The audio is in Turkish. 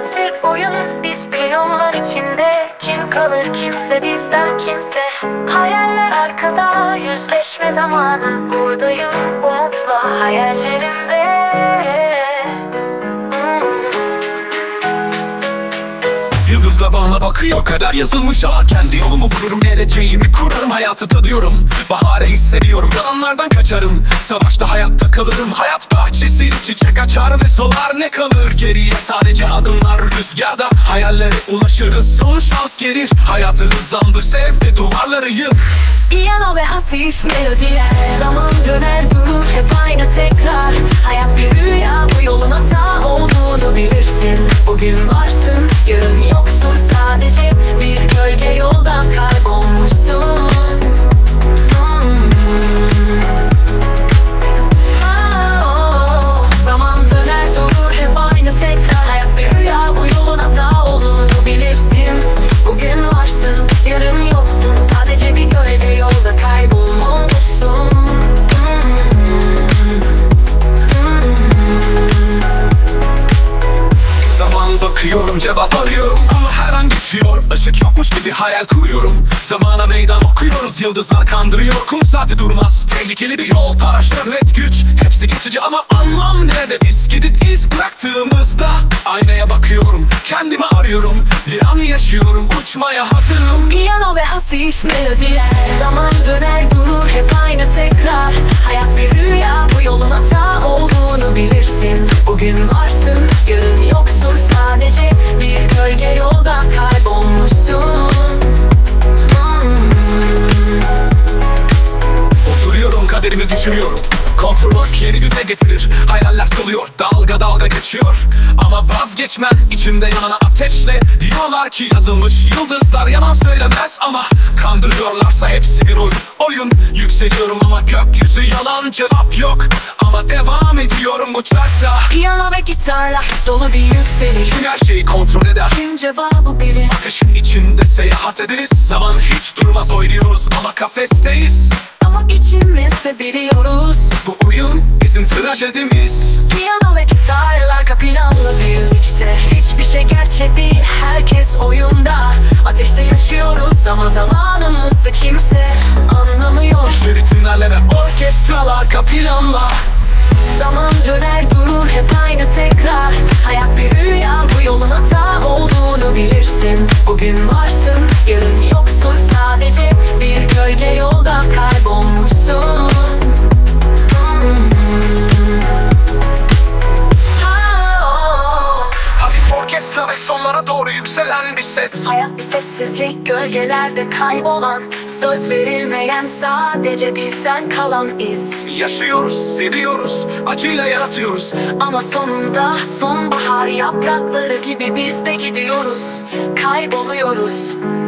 Bir oyun, biz milyonlar içinde. Kim kalır kimse, bizden kimse. Hayaller arkada, yüzleşme zamanı. Buradayım umutla hayallerimde. Yıldızla bana bakıyor, kader yazılmış ha. Kendi yolumu bulurum, geleceğimi kurarım. Hayatı tadıyorum, baharı hissediyorum. Yalanlardan kaçarım, savaşta hayatta kalırım. Hayat bahçesi, çiçek açar ve solar, ne kalır geriye? Sadece adımlar rüzgarda, hayallere ulaşırız. Son şans gelir, hayatı hızlandır, sev ve duvarları yık. Piyano ve hafif melodiler, zaman döner durur hep aynı tekrar. Hayat bir rüya, bu yolun hata olduğunu bilirsin. Bugün varsın, yarın yoksun. Sadece bir gölge, yoldan kaybolmuşsun. Zaman döner durur hep aynı tekrar. Hayat bir rüya, bu yolun hata olduğunu bilirsin. Bugün varsın, yarın yoksun. Sadece bir gölge, yolda kaybolmuşsun. Zaman bakıyorum, cevap arıyorum ama her an geçiyor. Işık yokmuş gibi hayal kuruyorum. Zamana meydan okuyoruz, yıldızlar kandırıyor. Kum saati durmaz, tehlikeli bir yol. Araç, devlet, güç, hepsi geçici ama anlam nerede? Biz gidip iz bıraktığımızda aynaya bakıyorum, kendimi arıyorum. Bir an yaşıyorum, uçmaya hazırım. Piyano ve hafif melodiler, zaman döner durur hep aynı tekrar. Hayat bir rüya, bu yolun hata olduğunu bilirsin. Bugün varsın, yarın yoksun. Sadece bir gölge, yoldan kaybolmuşsun. Oturuyorum, kaderimi düşünüyorum. Kontrol yeni güne getirir. Hayaller doluyor, dalga dalga geçiyor. Ama vazgeçmem, içimde yanan ateşle. Diyorlar ki yazılmış, yıldızlar yalan söylemez. Ama kandırıyorlarsa hepsi bir oyun. Yükseliyorum ama gökyüzü yalan, cevap yok. Ama devam ediyorum uçakta. Piyano ve gitarla his dolu bir yükseliş. Kim her şeyi kontrol eder? Kim cevabı bilir? Ateşin içinde seyahat ederiz. Zaman hiç durmaz, oynuyoruz ama kafesteyiz. Ama içimizde biliyoruz, Bu oyun bizim trajedimiz. piyano ve gitarlar arka planla birlikte. Hiçbir şey gerçek değil, herkes oyunda. Ateşte yaşıyoruz ama zamanımızı kimse anlamıyor. Ritimlerle ve orkestralar, arka planla. Zaman döner durur hep aynı tekrar. Hayat bir rüya, bu yolun hata olduğunu bilirsin. Bugün varsın, yarın yoksun. Sadece bir gölge, yoldan kaybolmuşsun. Hafif orkestra ve sonlara doğru yükselen bir ses. Hayat bir sessizlik, gölgelerde kaybolan. Söz verilmeyen, sadece bizden kalan iz. Yaşıyoruz, seviyoruz, acıyla yaratıyoruz. Ama sonunda sonbahar yaprakları gibi biz de gidiyoruz, kayboluyoruz.